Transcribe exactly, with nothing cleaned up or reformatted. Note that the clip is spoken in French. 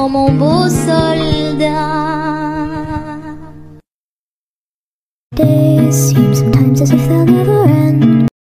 mon beau soldat. Days seem sometimes as if they'll never end.